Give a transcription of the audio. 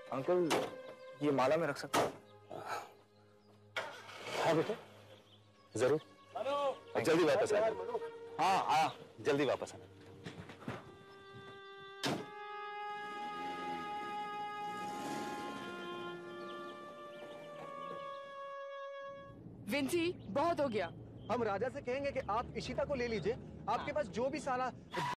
Uncle ये माला में रख सकते हैं? हाँ बेटे, जरूर। जल्दी वापस आ जाओ। हाँ हाँ, जल्दी वापस आना। विंसी, बहुत हो गया। हम राजा से कहेंगे कि आप इशिता को ले लीजिए, आपके पास जो भी सारा